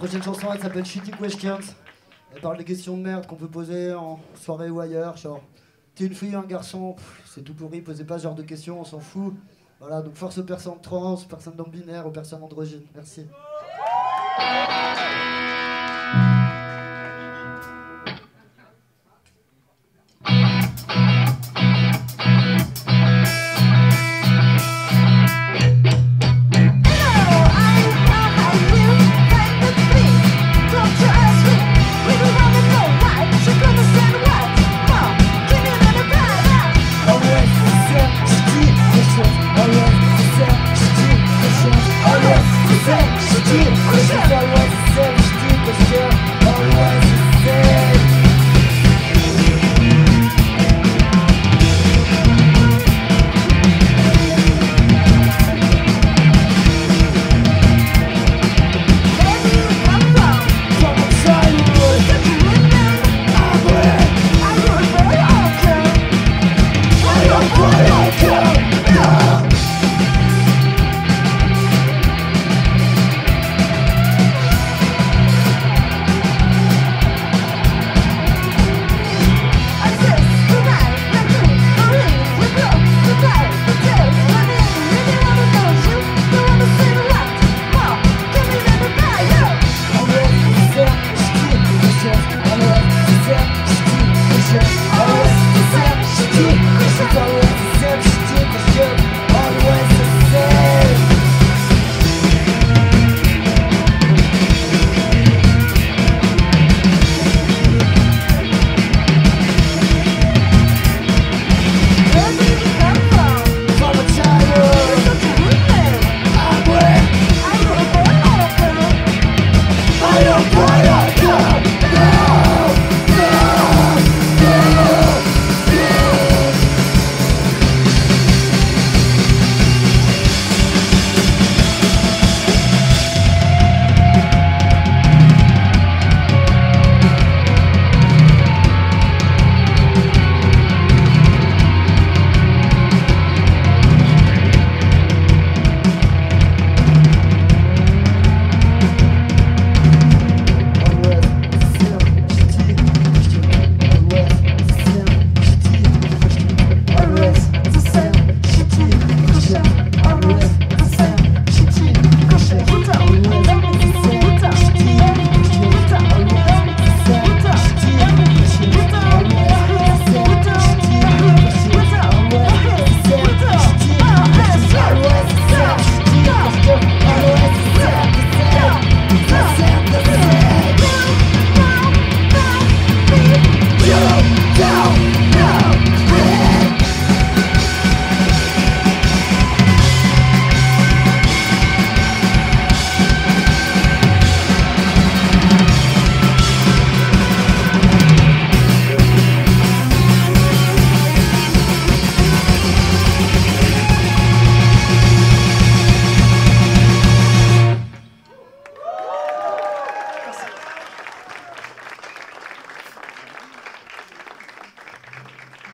prochaine chanson, elle s'appelle Shitty Questions. Elle parle des questions de merde qu'on peut poser en soirée ou ailleurs, genre t'es une fille ou un garçon, c'est tout pourri, posez pas ce genre de questions, on s'en fout. Voilà, donc force aux personnes trans, aux personnes non binaires, aux personnes androgynes. Merci. I don't